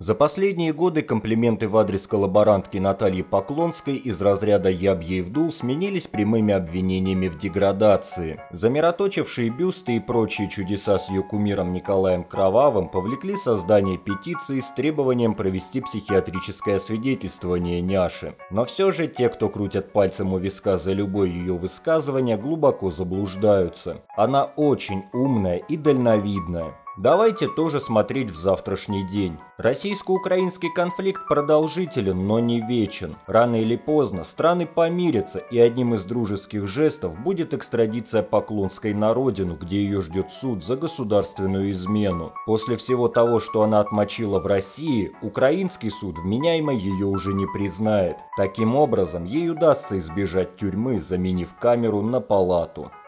За последние годы комплименты в адрес коллаборантки Натальи Поклонской из разряда «я б ей вдул» сменились прямыми обвинениями в деградации. Замироточившие бюсты и прочие чудеса с ее кумиром Николаем Кровавым повлекли создание петиции с требованием провести психиатрическое освидетельствование няши. Но все же те, кто крутят пальцем у виска за любое ее высказывание, глубоко заблуждаются. Она очень умная и дальновидная. Давайте тоже смотреть в завтрашний день. Российско-украинский конфликт продолжителен, но не вечен. Рано или поздно страны помирятся, и одним из дружеских жестов будет экстрадиция Поклонской на родину, где ее ждет суд за государственную измену. После всего того, что она отмочила в России, украинский суд вменяемо ее уже не признает. Таким образом, ей удастся избежать тюрьмы, заменив камеру на палату.